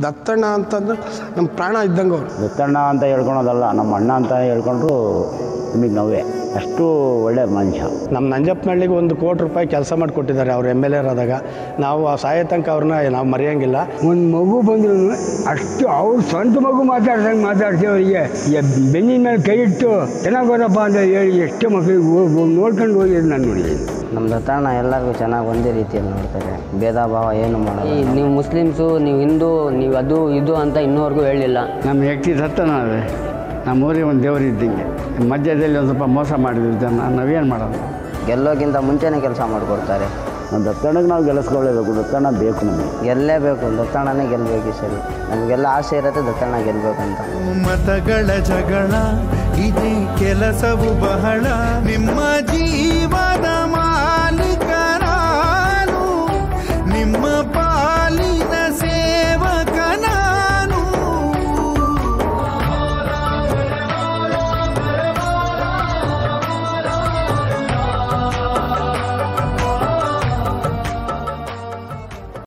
ದತ್ತಣ್ಣ ಅಂತಂದ್ರೆ ನಮ್ಮ ಪ್ರಾಣ ಇದ್ದಂಗೆ ಅವರು. ದತ್ತಣ್ಣ ಅಂತ ಹೇಳ್ಕೊಳೋದಲ್ಲ, ನಮ್ಮ ಅಣ್ಣ ಅಂತ ಹೇಳ್ಕೊಂಡ್ರು ನಿಮಗೆ ನೋವೇ. ಅಷ್ಟು ಒಳ್ಳೆ ಮನುಷ್ಯ. ನಮ್ಮ ನಂಜಪ್ಪನಹಳ್ಳಿಗೆ 1 ಕೋಟಿ ರೂಪಾಯಿ ಕೆಲಸ ಮಾಡಿಕೊಟ್ಟಿದ್ದಾರೆ ಅವ್ರು MLA ಆದಾಗ. ನಾವು ಆ ಸಾಯೋ ತನಕ ಅವ್ರನ್ನ ನಾವು ಮರೆಯೋಂಗಿಲ್ಲ. ಒಂದು ಮಗು ಬಂದ್ರು ಅಷ್ಟು ಅವ್ರು ಸ್ವಂತ ಮಗು ಮಾತಾಡ್ದಂಗೆ ಮಾತಾಡ್ತೀವಿ. ಅವರಿಗೆ ಬೆನ್ನಿನ ಮೇಲೆ ಕೈ ಇಟ್ಟು ಚೆನ್ನಾಗೋದಪ್ಪ ಅಂತ ಹೇಳಿ ಎಷ್ಟು ಮಕ್ಕಳಿಗೆ ನೋಡ್ಕೊಂಡು ಹೋಗಿದ್ದು ನಾನು ನೋಡಿದ್ದೀನಿ. ನಮ್ಮ ದತ್ತಣ್ಣ ಎಲ್ಲರಿಗೂ ಚೆನ್ನಾಗಿ ಒಂದೇ ರೀತಿಯಲ್ಲಿ ನೋಡ್ತಾರೆ, ಭೇದ ಭಾವ ಏನು ಮಾಡೋದು. ನೀವು ಮುಸ್ಲಿಮ್ಸು, ನೀವು ಹಿಂದೂ, ನೀವು ಅದು ಇದು ಅಂತ ಇನ್ನೂವರೆಗೂ ಹೇಳಿಲ್ಲ. ನಮ್ಮ ವ್ಯಕ್ತಿ ದತ್ತನ ಅದೇ ನಮ್ಮ ಊರಿಗೆ ಒಂದು ದೇವರು ಇದ್ದಂಗೆ. ಮಧ್ಯದಲ್ಲಿ ಒಂದು ಸ್ವಲ್ಪ ಮೋಸ ಮಾಡಿದ್ವಿ ಜನ, ನಾವೇನು ಮಾಡೋದು? ಗೆಲ್ಲೋಕ್ಕಿಂತ ಮುಂಚೆನೇ ಕೆಲಸ ಮಾಡಿಕೊಡ್ತಾರೆ. ನಮ್ಮ ದತ್ತಣ್ಣಗೆ ನಾವು ಗೆಲ್ಲಿಸ್ಕೊಳ್ಳೇಬೇಕು. ದತ್ತಣ್ಣ ಬೇಕು ನಮಗೆ, ಗೆಲ್ಲೇಬೇಕು. ದತ್ತಣ್ಣನೇ ಗೆಲ್ಲಬೇಕು. ಸರಿ, ನಮಗೆಲ್ಲ ಆಸೆ ಇರುತ್ತೆ ದತ್ತಣ್ಣ ಗೆಲ್ಲಬೇಕಂತ. ಮತಗಳ ಜಗಳ ಇದೇ ಕೆಲಸವು ಬಹಳ ನಿಮ್ಮ ಜೀವ